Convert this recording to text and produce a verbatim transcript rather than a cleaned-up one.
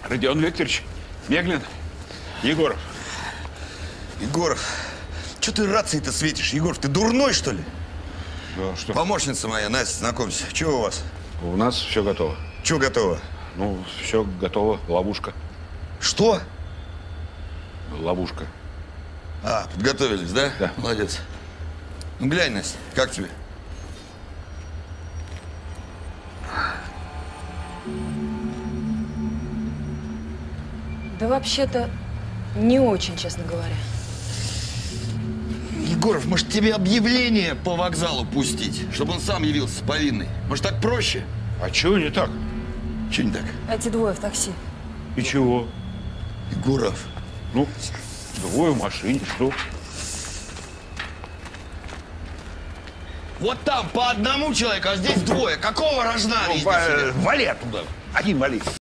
Родион Викторович, Меглин, Егоров. Егоров, что ты рацией-то светишь? Егоров, ты дурной, что ли? Да, что? Помощница моя, Настя, знакомься. Чего у вас? У нас все готово. Чего готово? Ну, все готово. Ловушка. Что? Ловушка. А, подготовились, да? Да. Молодец. Ну, глянь, Настя, как тебе? Да вообще-то не очень, честно говоря. Егоров, может, тебе объявление по вокзалу пустить, чтобы он сам явился повинный? Может, так проще? А чего не так? Чего не так? Эти двое в такси. И чего? Егоров. Ну, двое в машине, что? Вот там по одному человеку, а здесь двое. Какого рожна Ну, везде сидят? вали оттуда. Один вали.